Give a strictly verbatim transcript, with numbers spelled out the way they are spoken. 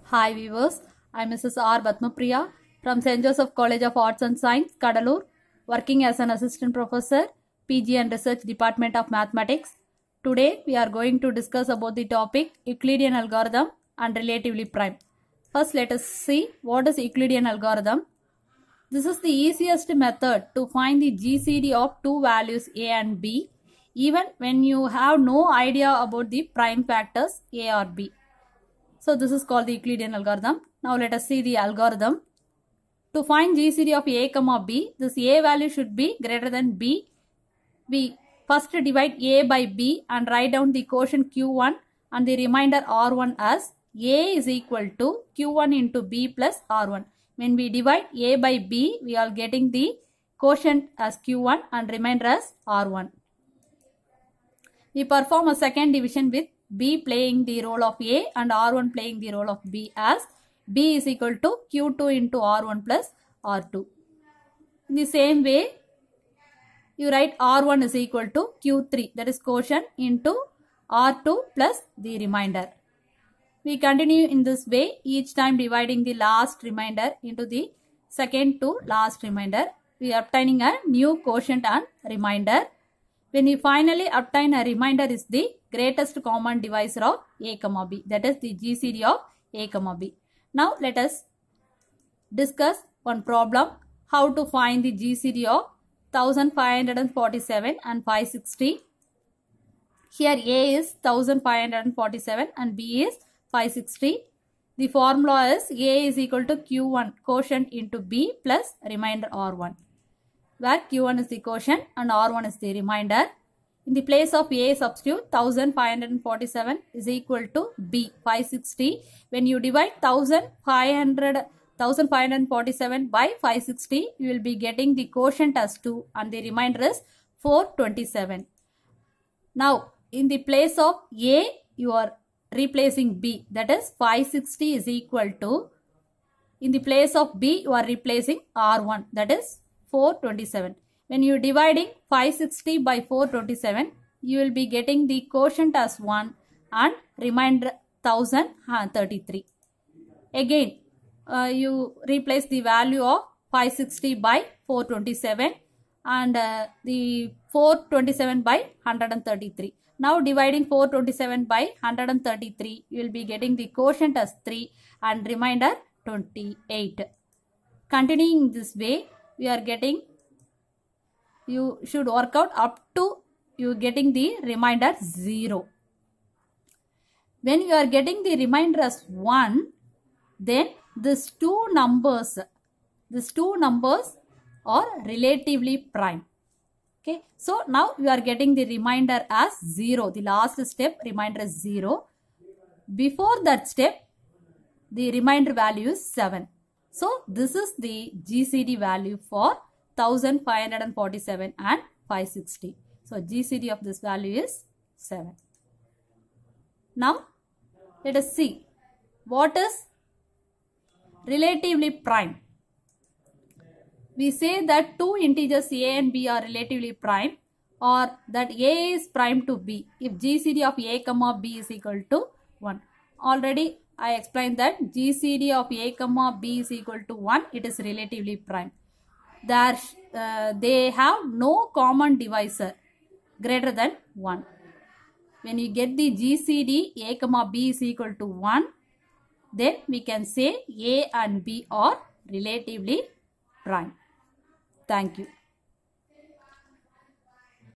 Hi viewers, I am Missus R. Padma Priya from Saint Joseph College of Arts and Science, Kadalur, working as an assistant professor, P G and Research Department of Mathematics. Today we are going to discuss about the topic Euclidean algorithm and relatively prime. First let us see what is Euclidean algorithm. This is the easiest method to find the G C D of two values A and B, even when you have no idea about the prime factors A or B. So this is called the Euclidean algorithm. Now let us see the algorithm. To find G C D of A comma B, this A value should be greater than B. We first divide A by B and write down the quotient Q one and the remainder R one as A is equal to Q one into B plus R one. When we divide A by B, we are getting the quotient as Q one and remainder as R one. We perform a second division with B playing the role of A and R one playing the role of B as B is equal to Q two into R one plus R two. In the same way, you write R one is equal to Q three, that is quotient, into R two plus the remainder. We continue in this way, each time dividing the last remainder into the second to last remainder. We are obtaining a new quotient and remainder. When we finally obtain a remainder is the greatest common divisor of A comma B, that is the G C D of A comma B. Now let us discuss one problem, how to find the G C D of one thousand five hundred forty-seven and five hundred sixty. Here A is one thousand five hundred forty-seven and B is five hundred sixty. The formula is A is equal to Q one quotient into B plus remainder R one, where Q one is the quotient and R one is the remainder. In the place of A, substitute one thousand five hundred forty-seven is equal to B, five hundred sixty. When you divide one thousand five hundred forty-seven by five hundred sixty, you will be getting the quotient as two and the remainder is four hundred twenty-seven. Now, in the place of A, you are replacing B, that is five hundred sixty is equal to, in the place of B, you are replacing R one, that is four hundred twenty-seven. When you are dividing five hundred sixty by four hundred twenty-seven, you will be getting the quotient as one and remainder one thousand thirty-three. Again, uh, you replace the value of five hundred sixty by four hundred twenty-seven and uh, the four hundred twenty-seven by one hundred thirty-three. Now dividing four hundred twenty-seven by one hundred thirty-three, you will be getting the quotient as three and remainder twenty-eight. Continuing this way, we are getting, you should work out up to you getting the remainder zero. When you are getting the remainder as one, then these two numbers, these two numbers are relatively prime. Okay, so now we are getting the remainder as zero. The last step, remainder is zero. Before that step, the remainder value is seven. So this is the G C D value for one thousand five hundred forty-seven and five hundred sixty. So G C D of this value is seven. Now let us see what is relatively prime. We say that two integers A and B are relatively prime, or that A is prime to B if G C D of A comma B is equal to one. Already I explained that G C D of A comma B is equal to one, it is relatively prime. There, uh, they have no common divisor greater than one. When you get the G C D A comma B is equal to one, then we can say A and B are relatively prime. Thank you.